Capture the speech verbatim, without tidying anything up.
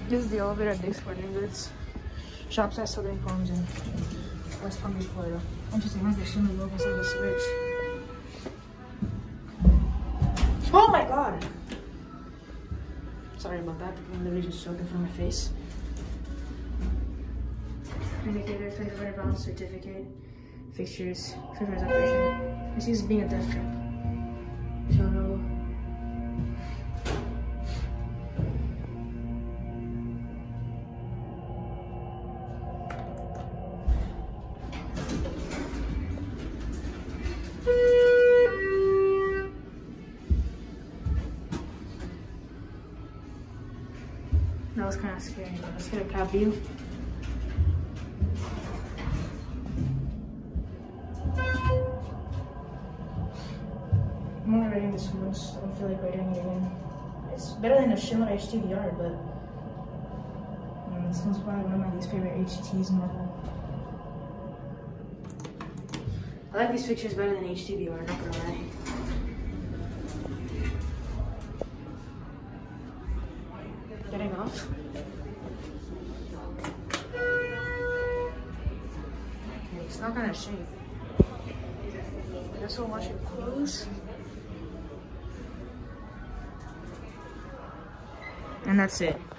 This is the elevator at Dick's Sporting Goods. Shops at Southern Farms in West Palm Beach, Florida. Interesting, has the Schindler logo inside the switch. Oh my god! Sorry about that, the literally just showed in front of my face. Indicator, twenty-five hundred pounds certificate, fixtures, fixtures operation. This is being a death trap. So no. That was kind of scary, but let's get a cab view. I'm only rating this once. I don't feel like rating it again. It's better than a Schindler H T V R, but um, this one's probably one of my least favorite H Ts Marvel. I like these pictures better than H T V R, not gonna lie. Getting off. Okay, it's not gonna shake. I guess we'll watch it close. And that's it.